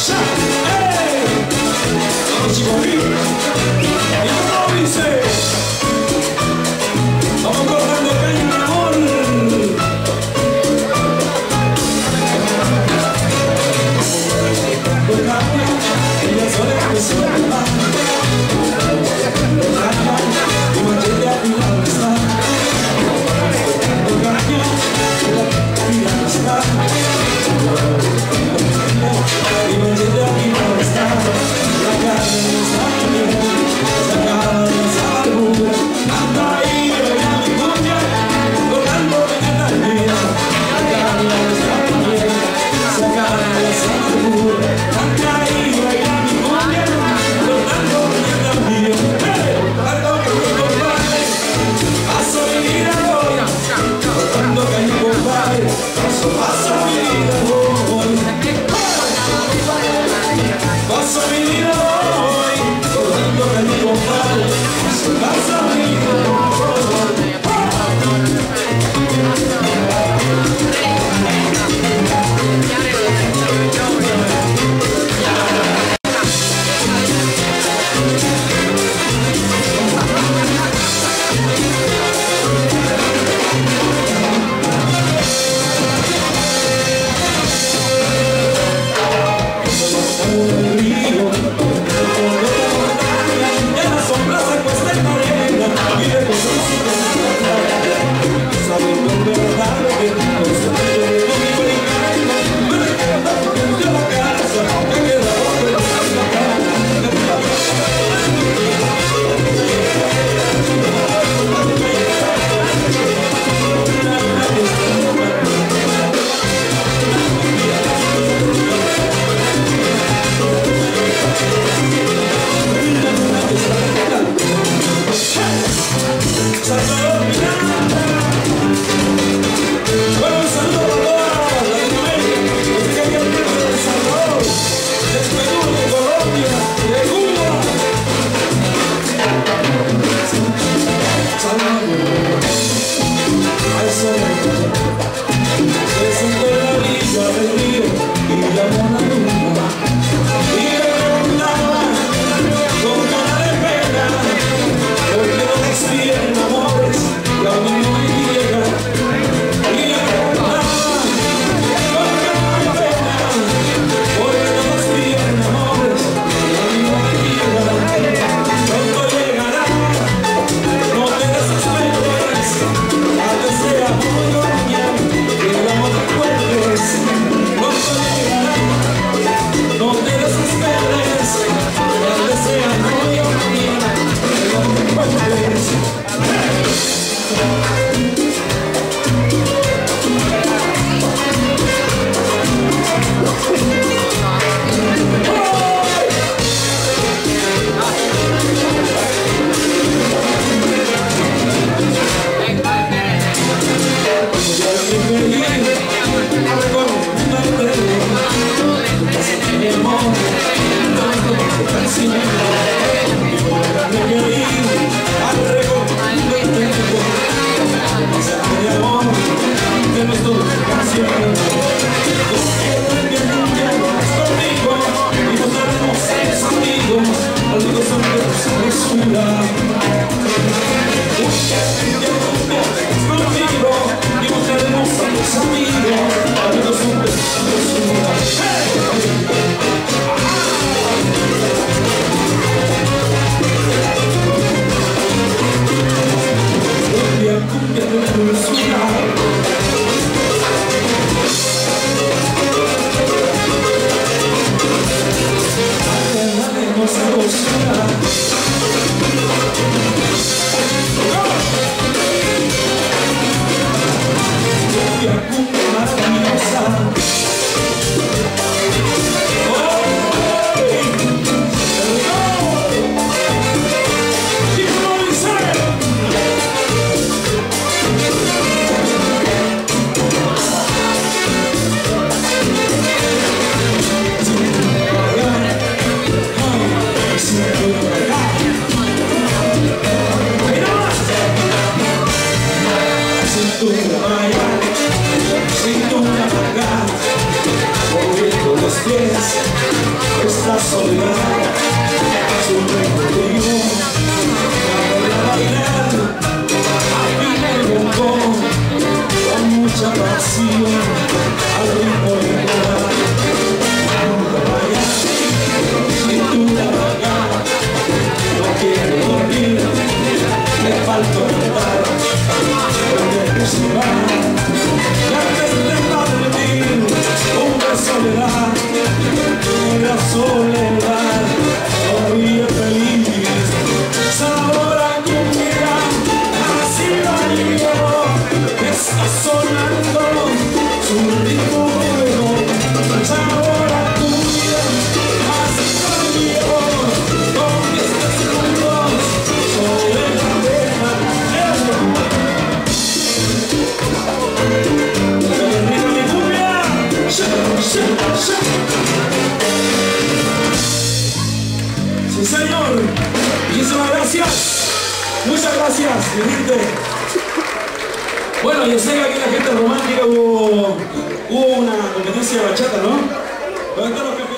Cintura amargada, moviendo los pies. soledad, su recorrido, para bailar, aquí en el balcón, con mucha pasión, al ritmo de volar. Nunca vayas, si tú la vagas, no quiero dormir, me falta cantar, donde se va, y antes de partir, un beso le da. La soledad, todavía feliz, sabor a cumbia, así bailó, está sonando su ritmo nuevo, sabor a cumbia, así bailó, con estos segundos sobre la vena, ¡arriba mi cumbia! Sí, señor, muchísimas gracias, muchas gracias, mi gente. Bueno, yo sé que aquí la gente romántica hubo una competencia de bachata, ¿no?